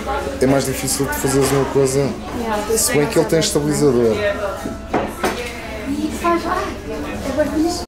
é mais difícil de fazeres uma coisa, se bem que ele tem estabilizador. E faz lá.